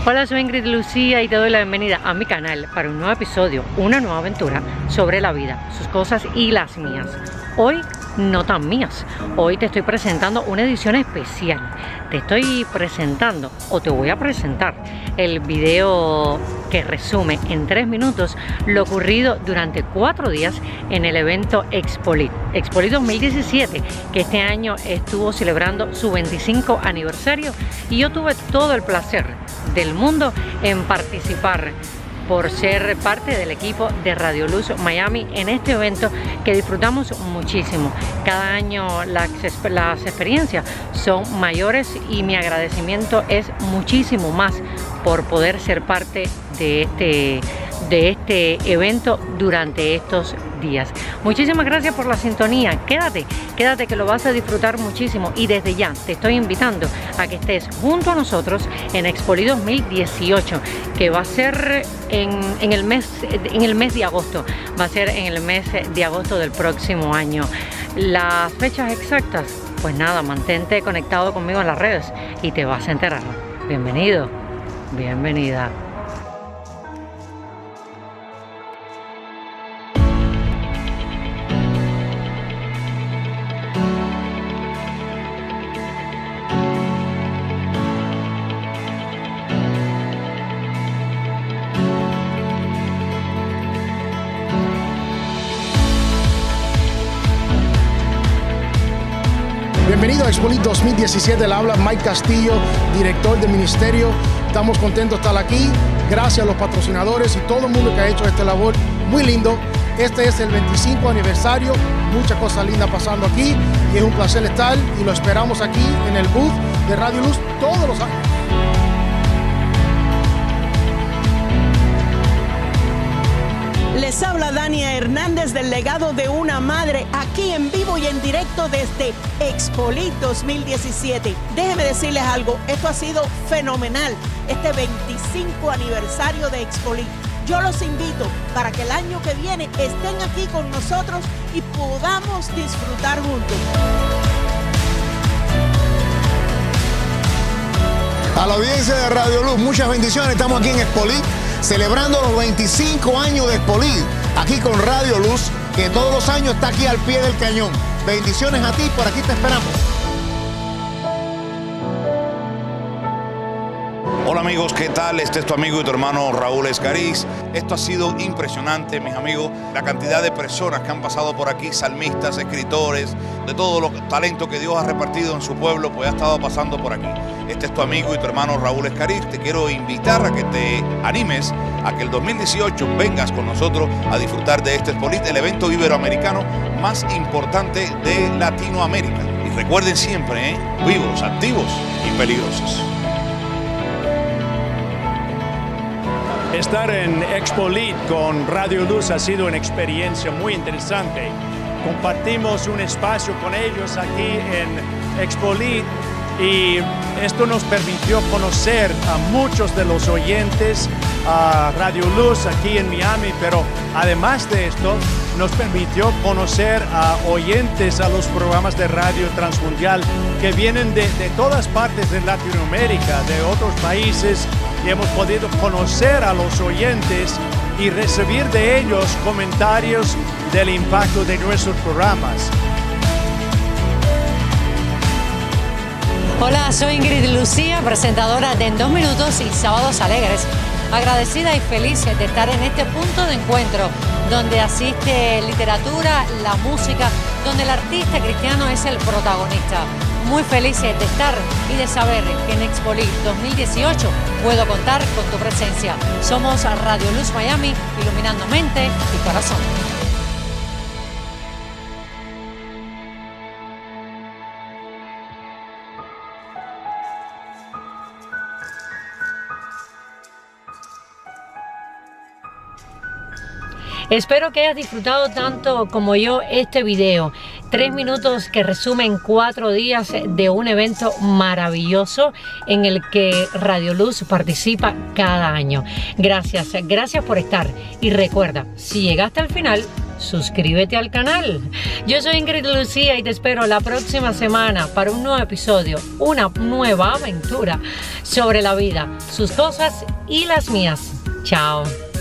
Hola, soy Ingrid Lucía y te doy la bienvenida a mi canal para un nuevo episodio, una nueva aventura sobre la vida, sus cosas y las mías. Hoy no tan mías, hoy te estoy presentando una edición especial. Te estoy presentando, o te voy a presentar, el video que resume en 3 minutos lo ocurrido durante 4 días en el evento Expolit 2017, que este año estuvo celebrando su 25 aniversario, y yo tuve todo el placer del mundo en participar por ser parte del equipo de Radio Luz Miami en este evento que disfrutamos muchísimo. Cada año las experiencias son mayores y mi agradecimiento es muchísimo más por poder ser parte de este evento durante estos días. Muchísimas gracias por la sintonía. Quédate que lo vas a disfrutar muchísimo, y desde ya te estoy invitando a que estés junto a nosotros en Expolit 2018, que va a ser en el mes de agosto. Va a ser en el mes de agosto del próximo año. Las fechas exactas, pues nada, mantente conectado conmigo en las redes y te vas a enterar. Bienvenido, bienvenida. Bienvenido a Expolit 2017, le habla Mike Castillo, director del ministerio. Estamos contentos de estar aquí, gracias a los patrocinadores y todo el mundo que ha hecho esta labor muy lindo. Este es el 25 aniversario, muchas cosas lindas pasando aquí, y es un placer estar, y lo esperamos aquí en el booth de Radio Luz todos los años. Les habla Dania Hernández del legado de una madre, aquí en vivo y en directo desde Expolit 2017. Déjenme decirles algo, esto ha sido fenomenal, este 25 aniversario de Expolit. Yo los invito para que el año que viene estén aquí con nosotros y podamos disfrutar juntos. A la audiencia de Radio Luz, muchas bendiciones. Estamos aquí en Expolit, celebrando los 25 años de Expolit, aquí con Radio Luz, que todos los años está aquí al pie del cañón. Bendiciones a ti, por aquí te esperamos. Hola amigos, ¿qué tal? Este es tu amigo y tu hermano Raúl Escariz. Esto ha sido impresionante, mis amigos, la cantidad de personas que han pasado por aquí, salmistas, escritores, de todo los talento que Dios ha repartido en su pueblo, pues ha estado pasando por aquí. Este es tu amigo y tu hermano Raúl Escariz. Te quiero invitar a que te animes a que el 2018 vengas con nosotros a disfrutar de este Expolit, el evento iberoamericano más importante de Latinoamérica. Y recuerden siempre, vivos, activos y peligrosos. Estar en Expolit con Radio Luz ha sido una experiencia muy interesante. Compartimos un espacio con ellos aquí en Expolit, y esto nos permitió conocer a muchos de los oyentes a Radio Luz aquí en Miami, pero además de esto nos permitió conocer a oyentes a los programas de radio transmundial que vienen de todas partes de Latinoamérica, de otros países, y hemos podido conocer a los oyentes y recibir de ellos comentarios del impacto de nuestros programas. Hola, soy Ingrid Lucía, presentadora de En 2 Minutos y Sábados Alegres. Agradecida y feliz de estar en este punto de encuentro donde asiste literatura, la música, donde el artista cristiano es el protagonista. Muy feliz de estar y de saber que en Expolit 2018 puedo contar con tu presencia. Somos Radio Luz Miami, iluminando mente y corazón. Espero que hayas disfrutado tanto como yo este video. 3 minutos que resumen 4 días de un evento maravilloso en el que Radio Luz participa cada año. Gracias por estar. Y recuerda, si llegaste al final, suscríbete al canal. Yo soy Ingrid Lucía y te espero la próxima semana para un nuevo episodio, una nueva aventura sobre la vida, sus cosas y las mías. Chao.